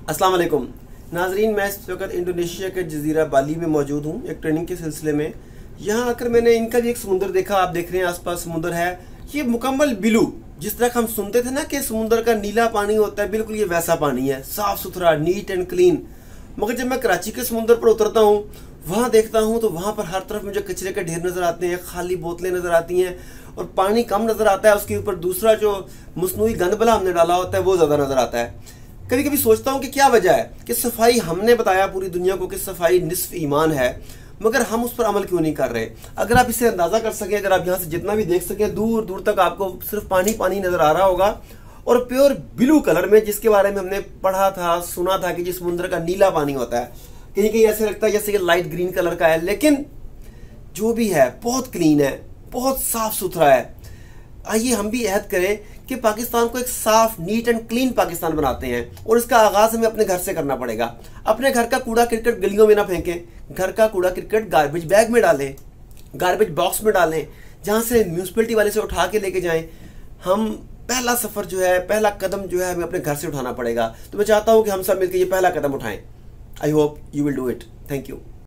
अस्सलाम वालेकुम नाजरीन, मैं इस वक्त इंडोनेशिया के जजीरा बाली में मौजूद हूँ एक ट्रेनिंग के सिलसिले में। यहाँ आकर मैंने इनका भी एक समुंदर देखा। आप देख रहे हैं आसपास समुंदर है, ये मुकम्मल ब्लू। जिस तरह हम सुनते थे ना कि समुंदर का नीला पानी होता है, बिल्कुल ये वैसा पानी है, साफ सुथरा, नीट एंड क्लीन। मगर जब मैं कराची के समुंदर पर उतरता हूँ, वहाँ देखता हूँ तो वहाँ पर हर तरफ मुझे कचरे के ढेर नज़र आते हैं, खाली बोतलें नज़र आती हैं और पानी कम नज़र आता है। उसके ऊपर दूसरा जो मसनूई गंदबला हमने डाला होता है वो ज़्यादा नज़र आता है। कभी कभी सोचता हूँ कि क्या वजह है कि सफाई, हमने बताया पूरी दुनिया को कि सफाई निस्फ ईमान है, मगर हम उस पर अमल क्यों नहीं कर रहे। अगर आप इसे अंदाज़ा कर सकें, अगर आप यहाँ से जितना भी देख सकें, दूर दूर तक आपको सिर्फ पानी पानी नज़र आ रहा होगा और प्योर ब्लू कलर में, जिसके बारे में हमने पढ़ा था, सुना था कि जिस समुद्र का नीला पानी होता है, कहीं कहीं ऐसे लगता है जैसे कि लाइट ग्रीन कलर का है, लेकिन जो भी है बहुत क्लीन है, बहुत साफ सुथरा है। आइए हम भी अहद करें कि पाकिस्तान को एक साफ, नीट एंड क्लीन पाकिस्तान बनाते हैं, और इसका आगाज हमें अपने घर से करना पड़ेगा। अपने घर का कूड़ा क्रिकेट गलियों में ना फेंकें, घर का कूड़ा क्रिकेट गार्बेज बैग में डालें, गार्बेज बॉक्स में डालें, जहां से म्यूनसिपलिटी वाले से उठा के लेके जाएं। हम पहला सफर जो है, पहला कदम जो है, हमें अपने घर से उठाना पड़ेगा। तो मैं चाहता हूं कि हम सब मिलकर ये पहला कदम उठाएं। I hope you will do it. Thank you.